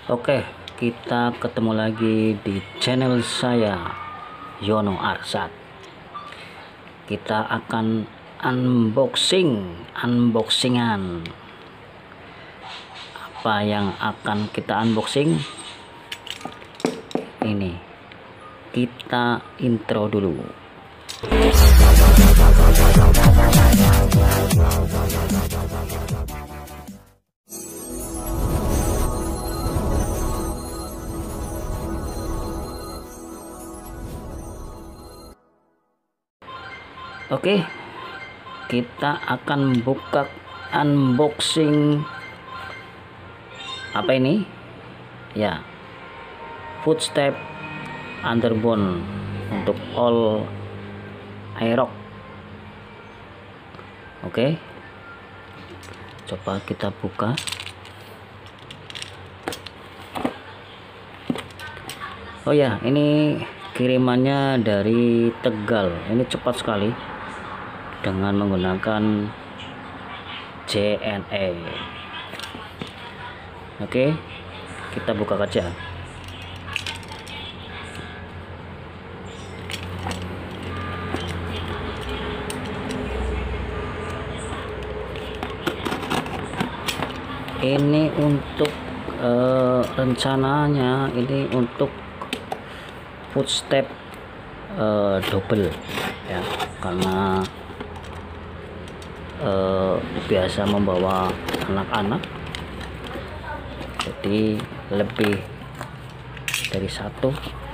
Oke, kita ketemu lagi di channel saya, Yono Arsat. Kita akan unboxingan. Apa yang akan kita unboxing? Ini kita intro dulu. Oke, kita akan buka unboxing apa ini ya, footstep underbone untuk all Aerox. Oke, coba kita buka. Oh ya, ini kirimannya dari Tegal. Ini cepat sekali dengan menggunakan JNE. Oke, kita buka kaca. Ini untuk rencananya ini untuk footstep double ya, karena biasa membawa anak-anak, jadi lebih dari satu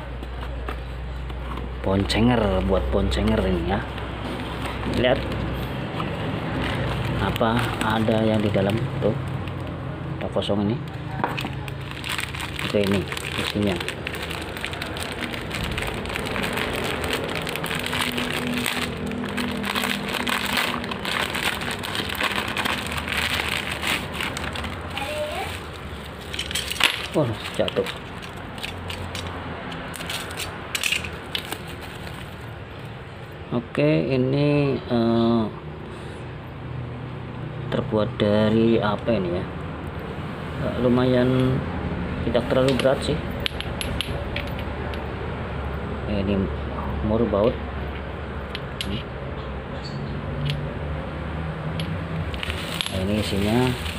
boncenger, buat boncenger ini ya. Lihat apa ada yang di dalam tuh, ada kosong ini. Oke, ini isinya. Oh, jatuh. Oke, ini terbuat dari apa ini ya? Lumayan tidak terlalu berat sih. Ini motorboat. Nah, ini isinya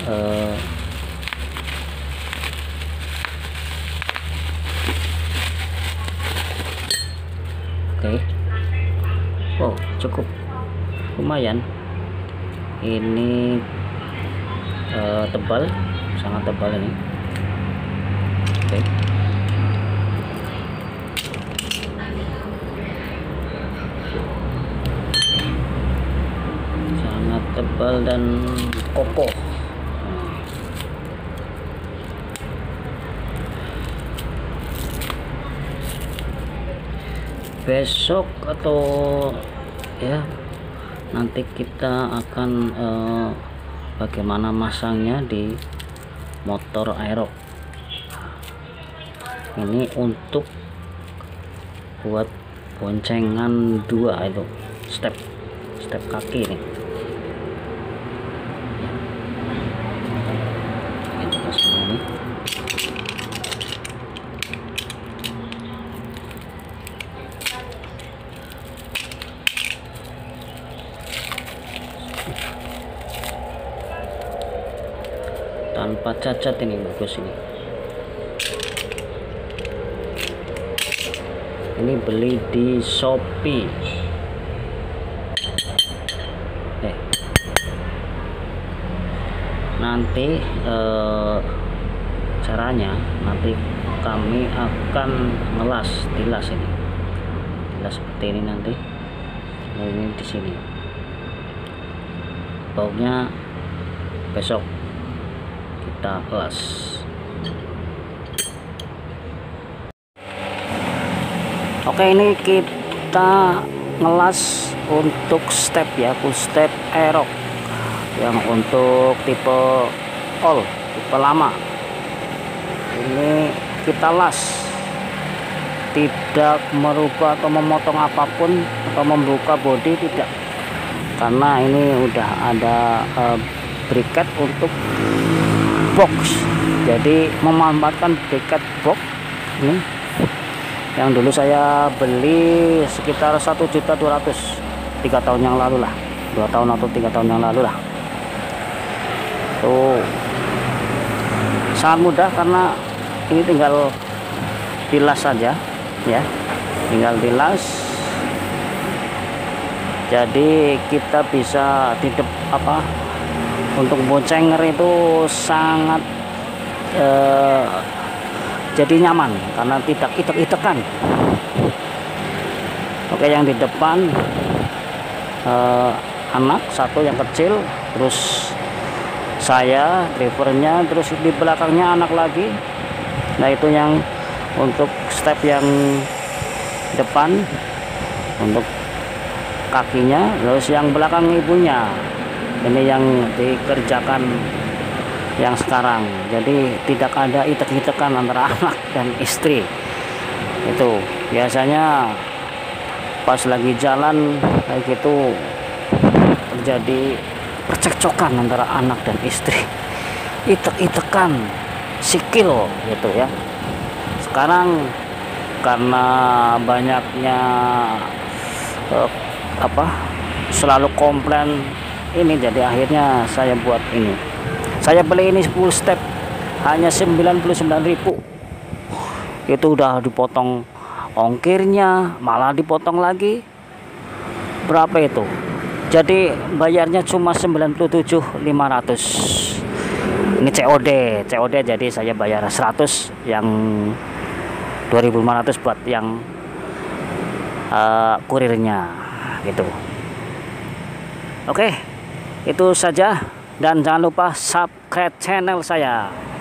oke. Oh, cukup lumayan. Ini tebal, sangat tebal ini. Oke. Sangat tebal dan kokoh. Besok atau ya nanti kita akan bagaimana masangnya di motor Aerox. Ini untuk buat boncengan dua, itu step kaki ini. Ini tanpa cacat, ini bagus ini beli di Shopee. Nanti caranya nanti kami akan tilas seperti ini. Nanti ini di sini baunya besok kita kelas. Oke, ini kita ngelas untuk step ya, footstep Aerox yang untuk tipe all, tipe lama. Ini kita las, tidak merubah atau memotong apapun atau membuka bodi, tidak, karena ini udah ada bracket untuk box Jadi memanfaatkan bracket box ini yang dulu saya beli sekitar 1.200.000 3 tahun yang lalu lah, 2 tahun atau 3 tahun yang lalu lah. Tuh sangat mudah karena ini tinggal dilas saja ya, tinggal dilas. Jadi kita bisa tidak untuk boncenger itu sangat jadi nyaman karena tidak itek-itekan. Oke, yang di depan anak satu yang kecil, terus saya drivernya, terus di belakangnya anak lagi. Nah itu yang untuk step yang depan untuk kakinya, terus yang belakang ibunya. Ini yang dikerjakan yang sekarang. Jadi tidak ada itek-itekan antara anak dan istri. Itu biasanya pas lagi jalan kayak gitu terjadi percekcokan antara anak dan istri, itek-itekan sikil gitu ya. Sekarang karena banyaknya selalu komplain ini, jadi akhirnya saya buat ini. Saya beli ini full step hanya 99.000. Itu udah dipotong ongkirnya, malah dipotong lagi. Berapa itu? Jadi bayarnya cuma 97.500. Ini COD jadi saya bayar 100, yang 2.500 buat yang kurirnya gitu. Oke, itu saja, dan jangan lupa subscribe channel saya.